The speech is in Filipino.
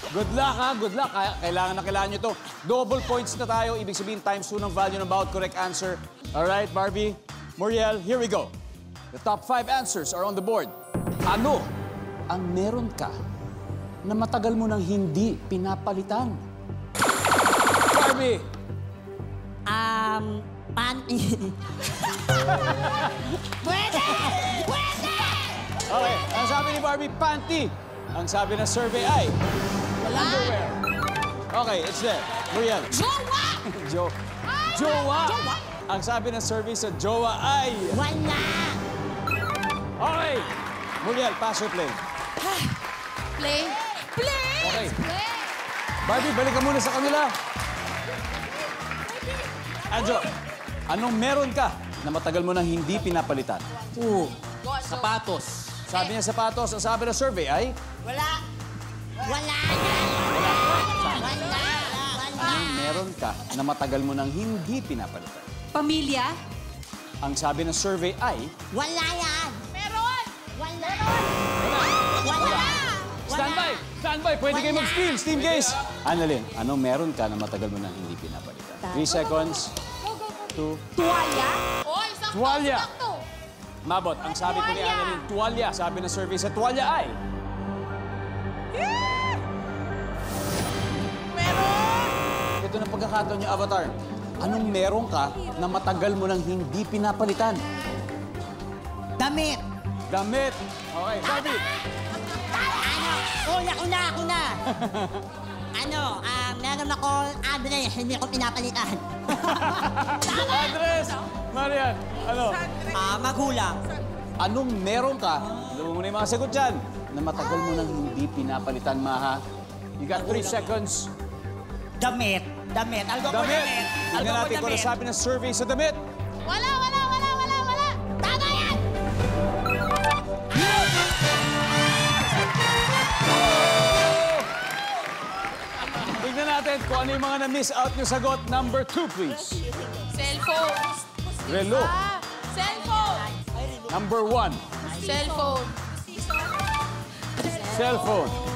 Good luck, ha? Good luck. Kailangan na kailangan nyo to. Double points na tayo. Ibig sabihin, times 2 ng value ng bawat correct answer. Alright, Barbie, Muriel, here we go. The top 5 answers are on the board. Ano ang meron ka na matagal mo nang hindi pinapalitan? Barbie! Panty. Pwede! Pwede! Okay, ang sabi ni Barbie, panty. Ang sabi ng survey ay... underwear. Okay, it's there. Muriel. Jowa! Jowa. Ang sabi ng survey sa jowa ay... Wala! Okay. Muriel, pass or play? Play. Play! Okay. Play! Barbie, balik ka muna sa kanila. Anjo, anong meron ka na matagal mo nang hindi pinapalitan? Sapatos. Sabi niya sapatos, ang sabi ng survey ay... Wala! Wala na! Wala! Wala! Anong meron ka na matagal mo nang hindi pinapalitan? Pamilya? Ang sabi ng survey ay... Wala yan! Meron! Wala! Wala! Standby! Standby! Pwede kayo mag-steal! Steam case! Annalyn, anong meron ka na matagal mo nang hindi pinapalitan? 3 seconds. 2. Tuwalya? Oy, sakto! Tuwalya. Sakto! Mabot, ang sabi ko ni Annalyn, tuwalya. Sabi ng survey sa tuwalya ay... Meron! Ito na pagkakataon niyo, Avatar. Anong meron ka na matagal mo nang hindi pinapalitan? Damit! Damit! Okay, Barbie! Ano? Oh, ako na! Meron akong address, hindi ko pinapalitan. Andres! Marian, ano? Magulang. Anong meron ka? Alam mo muna yung mga sagot dyan na matagal mo nang hindi pinapalitan, Maha. You got 3 seconds. Damit. I'll go for Damit! damit. Tignan natin kung ano sabi ng survey sa damit. Wala! Tama yan! Tignan natin kung ano yung mga na-miss out nyo sagot. Number 2, please. Cellphone. Relo. Cellphone. Number 1, Cellphone. cellphone.